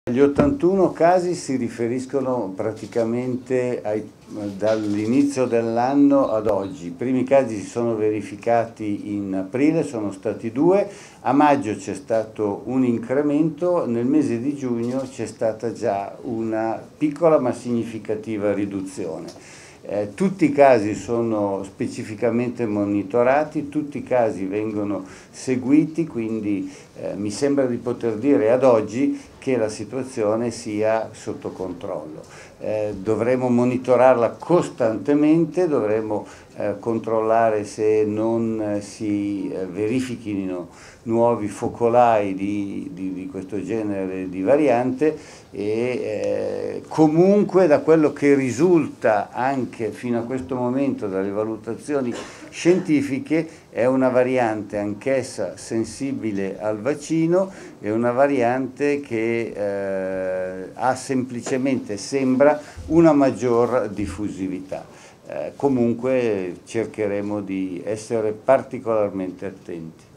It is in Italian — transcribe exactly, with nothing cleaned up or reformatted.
Gli ottantuno casi si riferiscono praticamente dall'inizio dell'anno ad oggi. I primi casi si sono verificati in aprile, sono stati due, a maggio c'è stato un incremento, nel mese di giugno c'è stata già una piccola ma significativa riduzione. Eh, tutti i casi sono specificamente monitorati, tutti i casi vengono seguiti, quindi eh, mi sembra di poter dire ad oggi che la situazione sia sotto controllo. Eh, dovremo monitorarla costantemente, dovremo eh, controllare se non eh, si eh, verifichino nuovi focolai di, di, di questo genere di variante e eh, comunque da quello che risulta anche fino a questo momento dalle valutazioni scientifiche è una variante anch'essa sensibile al vaccino, è una variante che eh, ha semplicemente, sembra, una maggior diffusività. Eh, comunque cercheremo di essere particolarmente attenti.